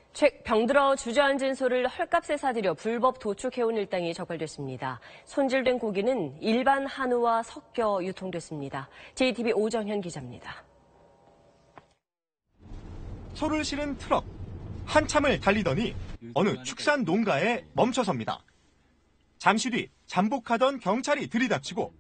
병들어 주저앉은 소를 헐값에 사들여 불법 도축해온 일당이 적발됐습니다. 손질된 고기는 일반 한우와 섞여 유통됐습니다. JTBC 오정현 기자입니다. 소를 실은 트럭. 한참을 달리더니 어느 축산 농가에 멈춰섭니다. 잠시 뒤 잠복하던 경찰이 들이닥치고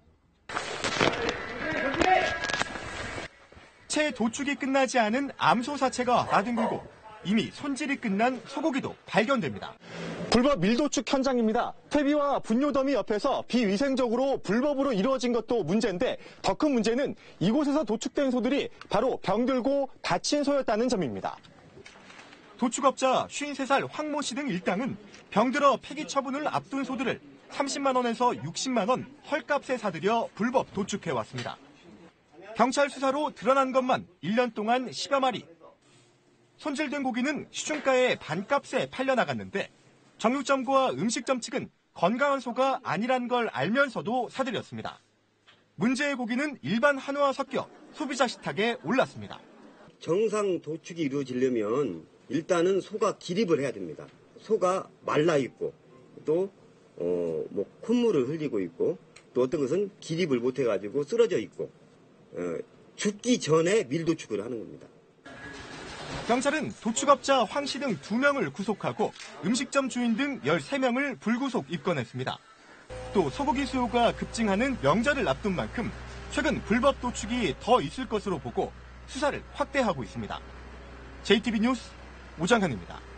채 도축이 끝나지 않은 암소 사체가 나뒹굴고 이미 손질이 끝난 소고기도 발견됩니다. 불법 밀도축 현장입니다. 퇴비와 분뇨 더미 옆에서 비위생적으로 불법으로 이루어진 것도 문제인데 더 큰 문제는 이곳에서 도축된 소들이 바로 병들고 다친 소였다는 점입니다. 도축업자 53살 황모 씨 등 일당은 병들어 폐기 처분을 앞둔 소들을 30만 원에서 60만 원 헐값에 사들여 불법 도축해왔습니다. 경찰 수사로 드러난 것만 1년 동안 10여 마리. 손질된 고기는 시중가의 반값에 팔려나갔는데 정육점과 음식점 측은 건강한 소가 아니란 걸 알면서도 사들였습니다. 문제의 고기는 일반 한우와 섞여 소비자 식탁에 올랐습니다. 정상 도축이 이루어지려면 일단은 소가 기립을 해야 됩니다. 소가 말라 있고 또 콧물을 흘리고 있고 또 어떤 것은 기립을 못 해가지고 쓰러져 있고 죽기 전에 밀도축을 하는 겁니다. 경찰은 도축업자 황 씨 등 2명을 구속하고 음식점 주인 등 13명을 불구속 입건했습니다. 또 소고기 수요가 급증하는 명절을 앞둔 만큼 최근 불법 도축이 더 있을 것으로 보고 수사를 확대하고 있습니다. JTBC 뉴스 오정현입니다.